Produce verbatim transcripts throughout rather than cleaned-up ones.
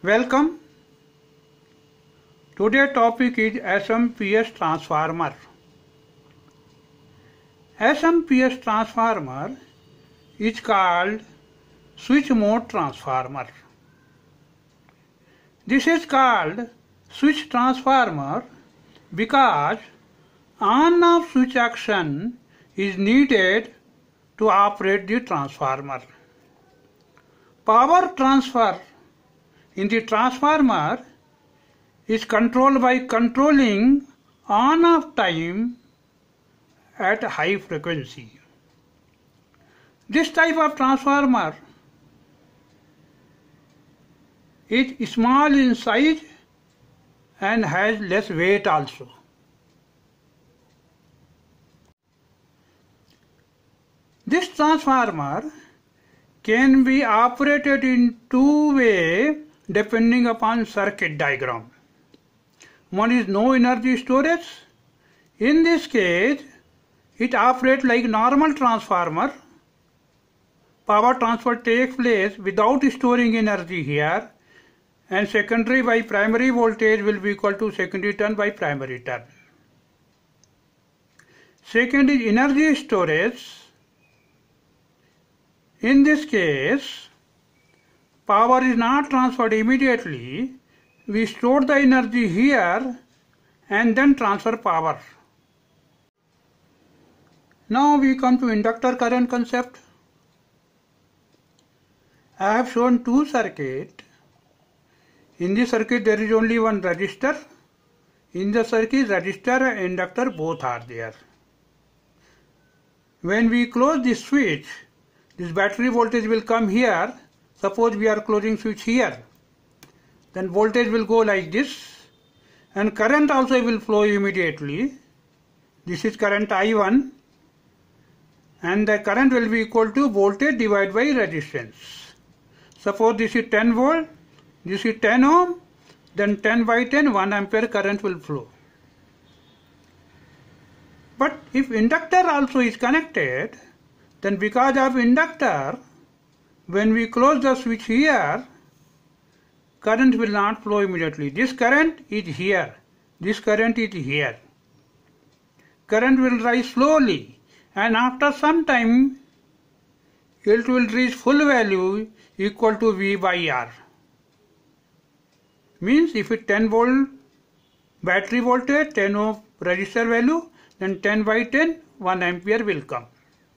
Welcome. Today's topic is S M P S transformer. S M P S transformer is called switch mode transformer. This is called switch transformer because on-off switch action is needed to operate the transformer. Power transfer in the transformer is controlled by controlling on-off time at high frequency. This type of transformer is small in size and has less weight also. This transformer can be operated in two ways depending upon circuit diagram. One is no energy storage. In this case, it operates like normal transformer. Power transfer takes place without storing energy here, and secondary by primary voltage will be equal to secondary turn by primary turn. Second is energy storage. In this case, power is not transferred immediately. We store the energy here and then transfer power. Now we come to inductor current concept. I have shown two circuits. In this circuit there is only one resistor. In the circuit, resistor and inductor both are there. When we close this switch, this battery voltage will come here. Suppose we are closing switch here. Then voltage will go like this, and current also will flow immediately. This is current I one, and the current will be equal to voltage divided by resistance. Suppose this is ten volt, this is ten ohm, then ten by ten, one ampere current will flow. But if inductor also is connected, then because of inductor, when we close the switch here, current will not flow immediately. This current is here, this current is here. Current will rise slowly, and after some time it will reach full value equal to V by R. Means if it ten volt battery voltage, ten ohm resistor value, then ten by ten, one ampere will come.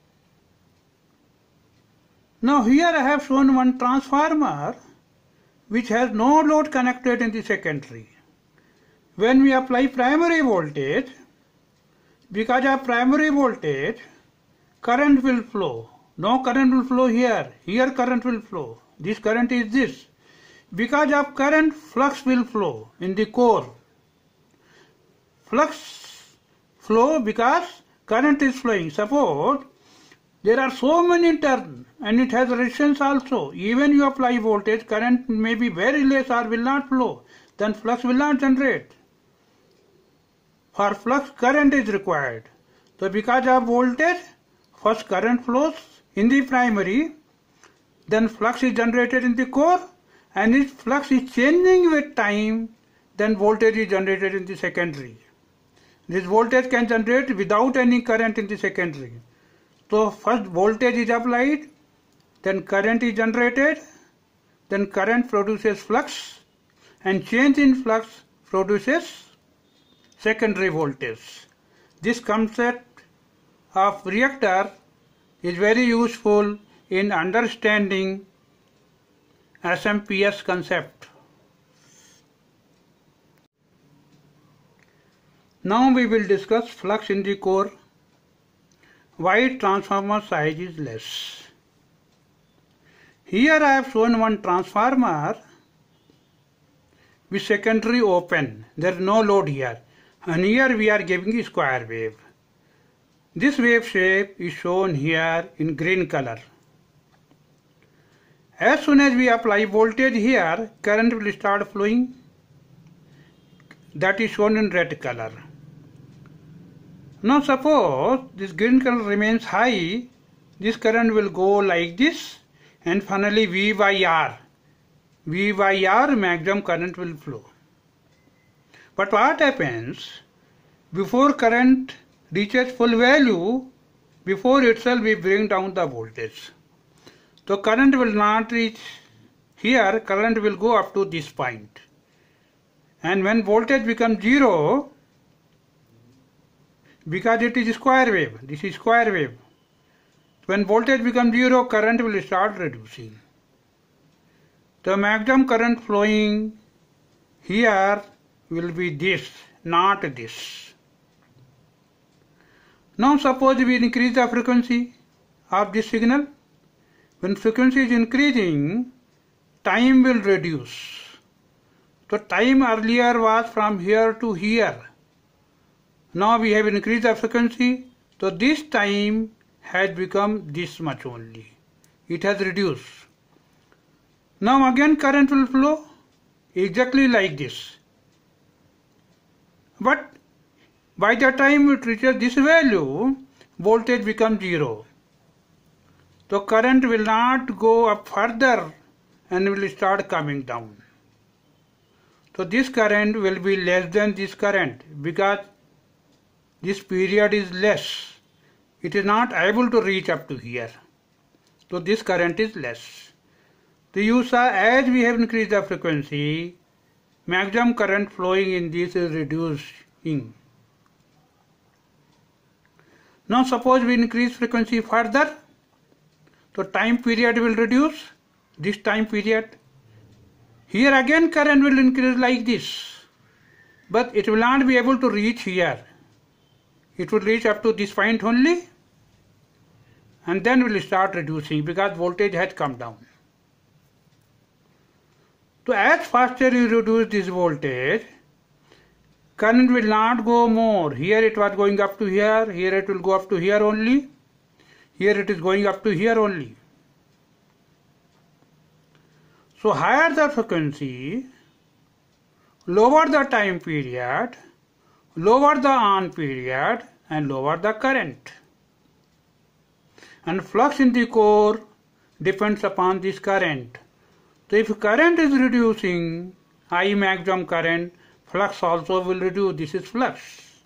Now here I have shown one transformer which has no load connected in the secondary. When we apply primary voltage, because of primary voltage, current will flow. No current will flow here. Here current will flow. This current is this. Because of current, flux will flow in the core. Flux flow because current is flowing. Suppose there are so many turns and it has resistance also. Even you apply voltage, current may be very less or will not flow. Then flux will not generate. For flux, current is required. So because of voltage, first current flows in the primary, then flux is generated in the core, and if flux is changing with time, then voltage is generated in the secondary. This voltage can generate without any current in the secondary. So first voltage is applied, then current is generated, then current produces flux, and change in flux produces secondary voltage. This concept of reactor is very useful in understanding S M P S concept. Now we will discuss flux in the core. Why transformer size is less. Here I have shown one transformer with secondary open. There is no load here. And here we are giving a square wave. This wave shape is shown here in green color. As soon as we apply voltage here, current will start flowing. That is shown in red color. Now suppose this green color remains high, this current will go like this, and finally V by R V by R maximum current will flow. But what happens before current reaches full value, before itself we bring down the voltage. So current will not reach here, current will go up to this point. And when voltage becomes zero, because it is square wave, this is square wave. When voltage becomes zero, current will start reducing. The maximum current flowing here will be this, not this. Now suppose we increase the frequency of this signal. When frequency is increasing, time will reduce. So time earlier was from here to here. Now we have increased the frequency, so this time has become this much only. It has reduced. Now again current will flow exactly like this. But by the time it reaches this value, voltage becomes zero. So current will not go up further and will start coming down. So this current will be less than this current because this period is less. It is not able to reach up to here. So this current is less. So you saw as we have increased the frequency, maximum current flowing in this is reducing. Now suppose we increase frequency further, so time period will reduce, this time period. Here again current will increase like this, but it will not be able to reach here. It will reach up to this point only, and then will start reducing because voltage has come down. So as faster you reduce this voltage, current will not go more. Here it was going up to here, here it will go up to here only, here it is going up to here only. So higher the frequency, lower the time period, lower the on period and lower the current. And flux in the core depends upon this current. So if current is reducing, I maximum current, flux also will reduce. This is flux.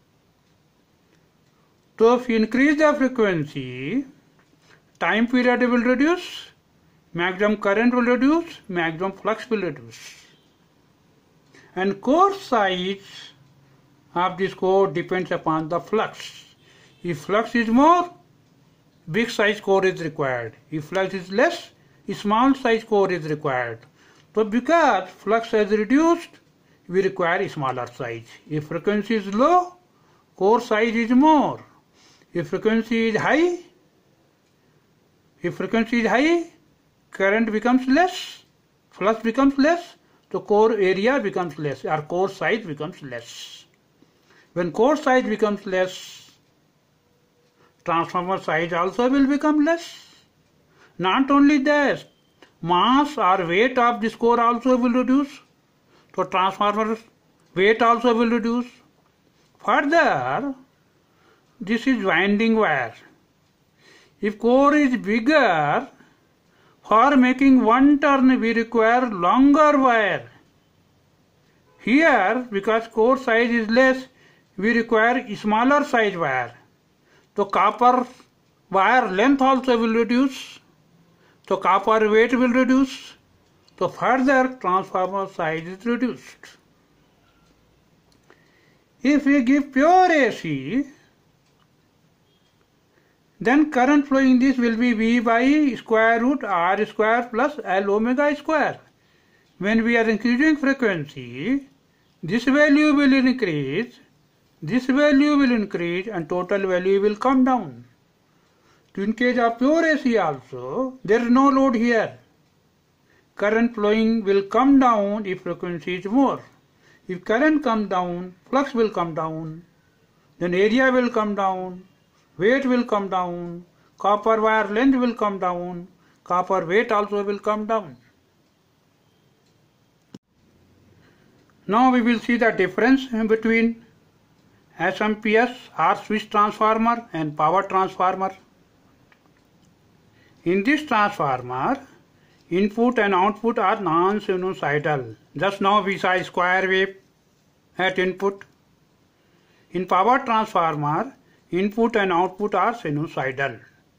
So if you increase the frequency, time period will reduce, maximum current will reduce, maximum flux will reduce. And core size of this core depends upon the flux. If flux is more, big size core is required. If flux is less, small size core is required. So because flux has reduced, we require smaller size. If frequency is low, core size is more. If frequency is high, if frequency is high, current becomes less, flux becomes less, so core area becomes less, or core size becomes less. When core size becomes less, transformer size also will become less. Not only that, mass or weight of this core also will reduce. So transformer weight also will reduce. Further, this is winding wire. If core is bigger, for making one turn we require longer wire. Here, because core size is less, we require smaller size wire. So copper wire length also will reduce. So copper weight will reduce. So further transformer size is reduced. If we give pure A C, then current flowing this will be V by square root R square plus L omega square. When we are increasing frequency, this value will increase, this value will increase and total value will come down. So in case of pure A C also, there is no load here. Current flowing will come down if frequency is more. If current comes down, flux will come down, then area will come down, weight will come down, copper wire length will come down, copper weight also will come down. Now we will see the difference between S M P S or switch transformer and power transformer. In this transformer, input and output are non-sinusoidal. Just now we saw square wave at input. In power transformer, input and output are sinusoidal.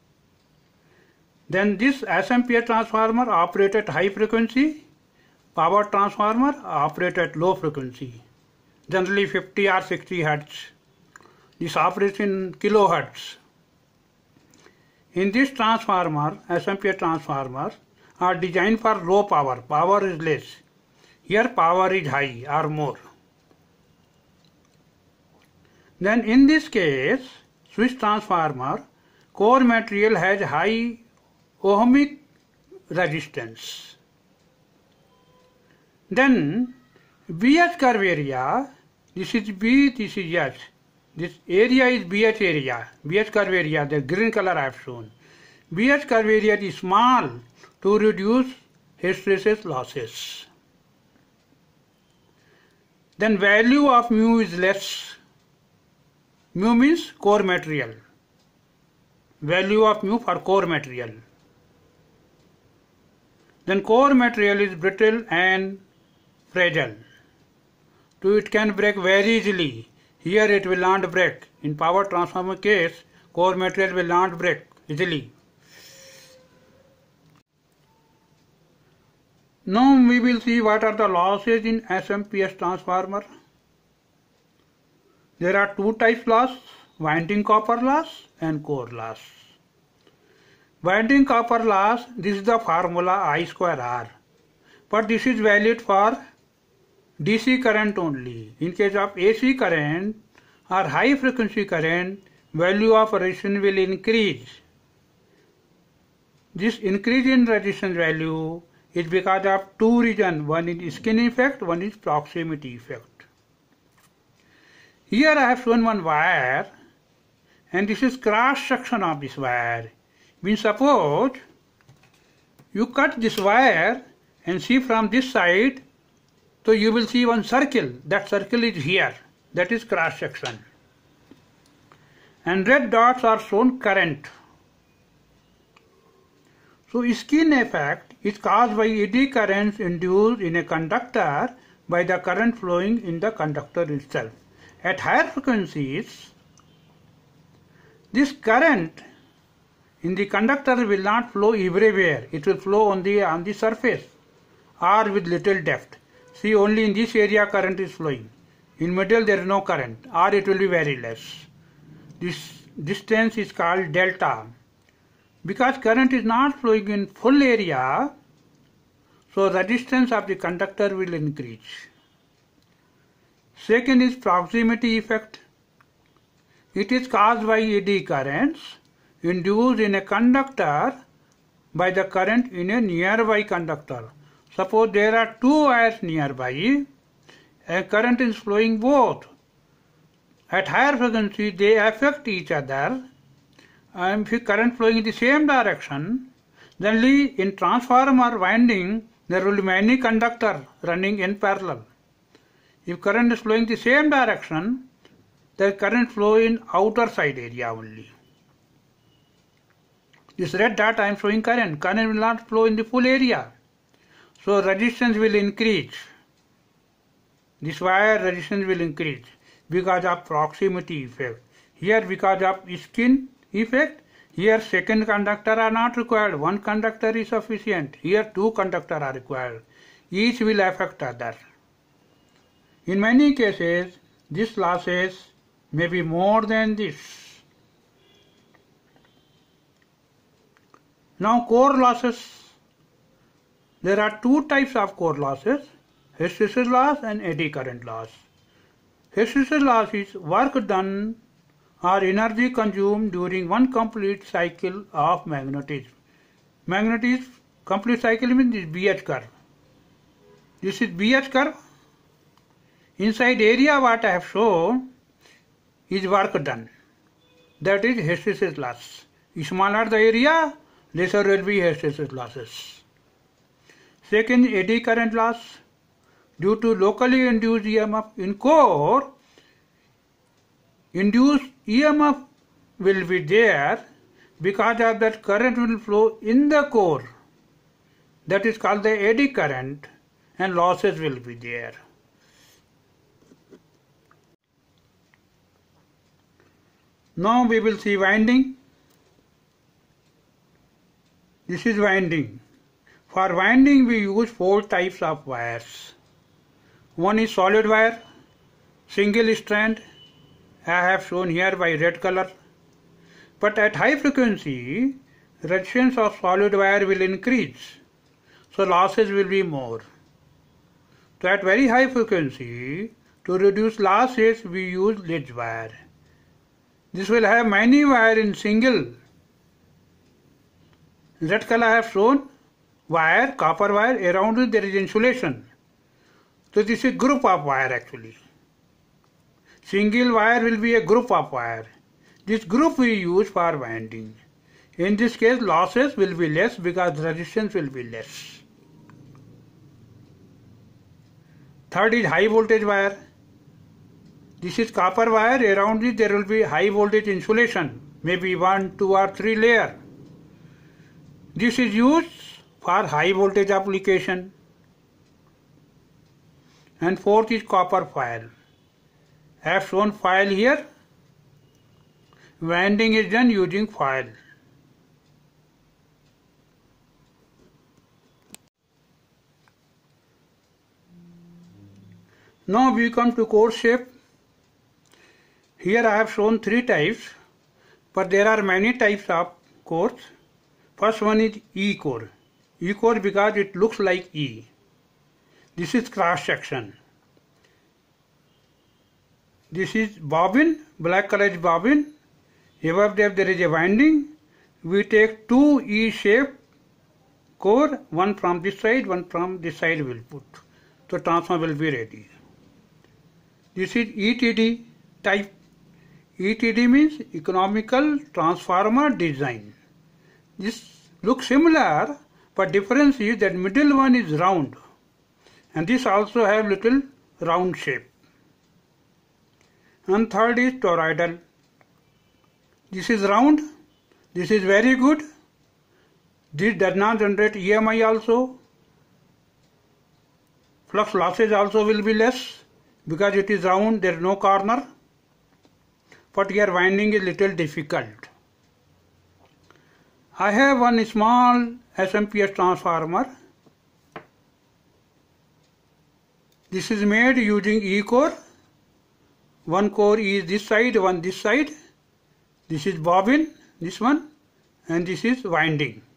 Then this S M P S transformer operates at high frequency, power transformer operates at low frequency, generally fifty or sixty hertz. This operates in kilohertz. In this transformer, S M P S transformers are designed for low power. Power is less. Here power is high or more. Then in this case, switch transformer, core material has high ohmic resistance. Then B H curve area, this is B, this is H. This area is B H area, B H curve area, the green color I have shown. B H curve area is small to reduce hysteresis losses. Then value of mu is less. Mu means core material. Value of mu for core material. Then core material is brittle and fragile. So it can break very easily. Here it will not break. In power transformer case, core material will not break easily. Now we will see what are the losses in S M P S transformer. There are two types loss, winding copper loss and core loss. Winding copper loss, this is the formula I square R. But this is valid for D C current only. In case of A C current or high frequency current, value of resistance will increase. This increase in resistance value is because of two reasons. One is skin effect, one is proximity effect. Here I have shown one wire and this is cross section of this wire. Means suppose you cut this wire and see from this side, so you will see one circle. That circle is here. That is cross section. And red dots are shown current. So skin effect is caused by eddy currents induced in a conductor by the current flowing in the conductor itself. At higher frequencies, this current in the conductor will not flow everywhere. It will flow on the, on the surface or with little depth. See, only in this area current is flowing. In middle there is no current or it will be very less. This distance is called delta. Because current is not flowing in full area, so resistance of the conductor will increase. Second is proximity effect. It is caused by eddy currents induced in a conductor by the current in a nearby conductor. Suppose there are two wires nearby, a current is flowing both. At higher frequency they affect each other, and if current flowing in the same direction, then in transformer winding there will be many conductors running in parallel. If current is flowing the same direction, the current flow in outer side area only. This red dot I am showing current. Current will not flow in the full area. So resistance will increase. This wire resistance will increase because of proximity effect. Here because of skin effect, here second conductor are not required. One conductor is sufficient. Here two conductors are required. Each will affect other. In many cases, this losses may be more than this. Now core losses. There are two types of core losses, hysteresis loss and eddy current loss. Hysteresis loss is work done or energy consumed during one complete cycle of magnetism. Magnetism complete cycle means this B H curve. This is B H curve. Inside area what I have shown is work done. That is hysteresis loss. Smaller the area, lesser will be hysteresis losses. Second, eddy current loss. Due to locally induced E M F in core, induced E M F will be there. Because of that, current will flow in the core. that is called the eddy current, and losses will be there. Now we will see winding. This is winding. For winding we use four types of wires. One is solid wire, single strand, I have shown here by red color. But at high frequency, resistance of solid wire will increase, so losses will be more. So at very high frequency, to reduce losses, we use Litz wire. This will have many wire in single. Red color I have shown wire, copper wire, around it there is insulation. So this is group of wire actually. Single wire will be a group of wire. This group we use for winding. In this case losses will be less because resistance will be less. Third is high voltage wire. This is copper wire, around it there will be high voltage insulation, maybe one, two or three layer. This is used for high voltage application. And fourth is copper foil. I have shown foil here. Winding is done using foil. Now we come to core shape. Here I have shown three types, but there are many types of cores. First one is E core. E core because it looks like E. This is cross section. This is bobbin, black color is bobbin. Above that there is a winding. We take two E shape core, one from this side, one from this side we will put. So transformer will be ready. This is E T D type. E T D means economical transformer design. This looks similar, but difference is that middle one is round and this also have little round shape. And third is toroidal. This is round. This is very good. This does not generate E M I also. Flux losses also will be less because it is round, there is no corner. But here winding is little difficult. I have one small S M P S transformer. This is made using E core. One core is this side, one this side. This is bobbin, this one, and this is winding.